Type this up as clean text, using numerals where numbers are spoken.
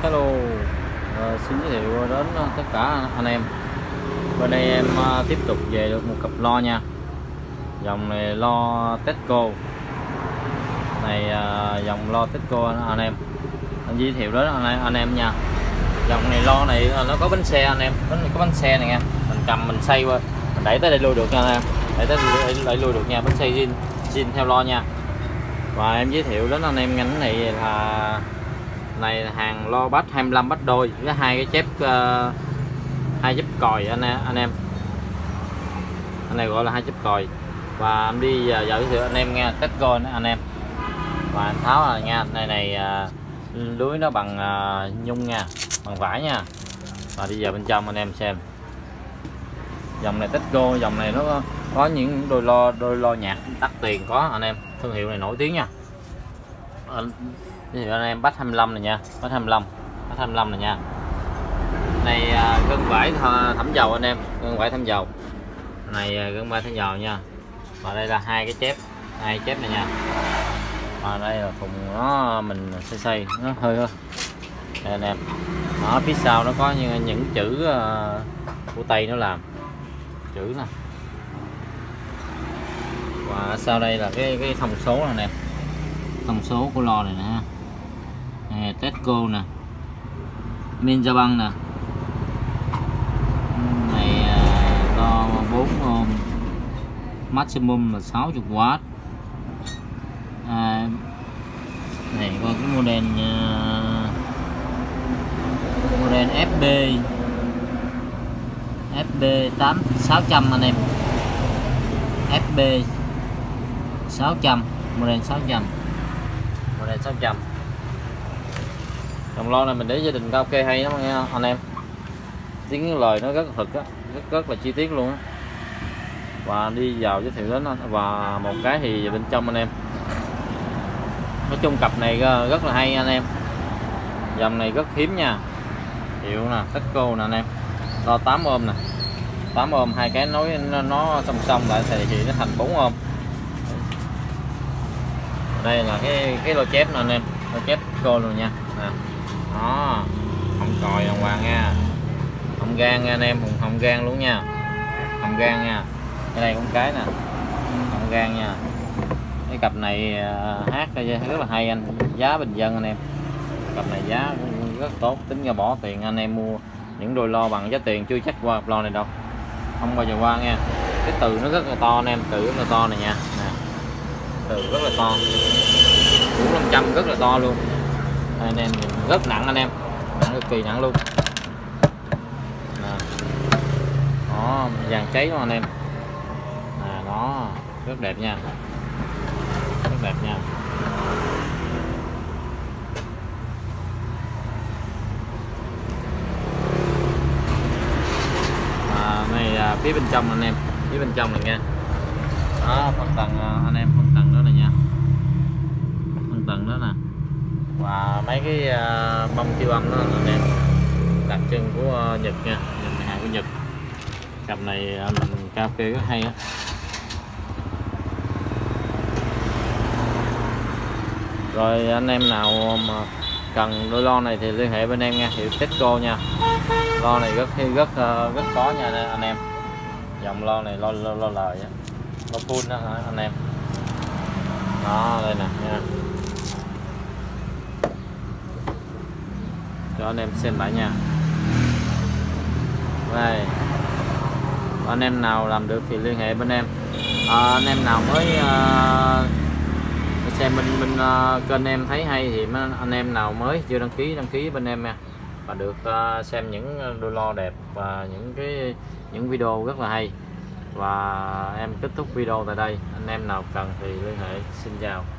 Hello, xin giới thiệu đến tất cả anh em. Bên đây em tiếp tục về được một cặp lo nha. Dòng này lo Tesco. Này dòng lo Tesco anh em. Anh giới thiệu đến anh em nha. Dòng này lo này nó có bánh xe anh em, có bánh xe này nha. Mình cầm mình xoay qua, mình đẩy tới đây lui được nha anh em. Đẩy tới đây lui được nha, bánh xe zin theo lo nha. Và em giới thiệu đến anh em ngành này là hàng lo bát 25 bát đôi với hai cái chép hai chép còi anh em. Anh này gọi là hai chép còi. Và em đi giờ giới thiệu anh em nghe Tesco anh em. Và anh tháo là nha, này lưới nó bằng nhung nha, bằng vải nha. Và đi vào bên trong anh em xem. Dòng này Tesco, dòng này nó có những đôi lo nhạc đắt tiền có anh em, thương hiệu này nổi tiếng nha. Thì anh em bát 25 này nha, bát 25 này nha. Này gân vải thẩm dầu anh em, gân vải thẩm dầu. Này gân vải thẩm dầu nha. Và đây là hai chép này nha. Và đây là thùng nó mình xây nó hơi thôi. Đây anh em. Ở phía sau nó có những chữ của Tây nó làm. Chữ nè. Và sau đây là cái thông số này anh em. Thông số của lo này nè. Tesco nè, Minjabang nè, này lo 4 ohm, maximum là 60W. Này có cái model FB 600 anh em, FB 600, model 600. Dòng lo này mình để gia đình cao kê hay lắm nha anh em. Tiếng lời nó rất là thực á, rất là chi tiết luôn á. Và đi vào giới thiệu đến và một cái thì bên trong anh em. Nói chung cặp này rất là hay anh em. Dòng này rất hiếm nha. Hiệu nè, Tesco nè anh em. Lo 8 ohm nè. 8 ohm, hai cái nối nó song lại thì nó thành 4 ohm. Đây là cái lô chép nè anh em, lô chép Tesco luôn nha. Nè. Đó, hồng còi đàng hoàng nha, hồng gan nha anh em, hồng gan luôn nha, hồng gan nha. Cái này cũng cái nè, hồng gan nha. Cái cặp này hát rất là hay anh, giá bình dân anh em. Cặp này giá cũng rất tốt, tính ra bỏ tiền anh em mua những đôi lo bằng giá tiền chưa chắc qua cặp lo này đâu, không bao giờ qua nha. Cái từ nó rất là to anh em, từ rất là to này nha. Nè. Từ rất là to, 400 rất là to luôn. Đây, anh em nhìn rất nặng anh em, nặng cực kỳ nặng luôn. Đó, vàng cháy luôn anh em. Đó, rất đẹp nha, rất đẹp nha. Này phía bên trong anh em, phía bên trong này nha. Đó, phân tầng anh em, phân tầng đó này nha, phân tầng đó nè. Và mấy cái bông siêu âm đó anh em, đặc trưng của Nhật nha, hàng của Nhật. Cặp này mình cao kê rất hay á. Rồi anh em nào mà cần đôi lo này thì liên hệ bên em nha, hiệu Tesco nha. Lo này rất có nha anh em. Dòng lo này lo lời á, lo full đó anh em. Đó, đây nè nha. Cho anh em xem lại nha. Đây. Anh em nào làm được thì liên hệ bên em. Anh em nào mới xem bên kênh em thấy hay thì anh em nào mới chưa đăng ký bên em nha. Và được xem những đôi lo đẹp và những video rất là hay. Và em kết thúc video tại đây. Anh em nào cần thì liên hệ. Xin chào.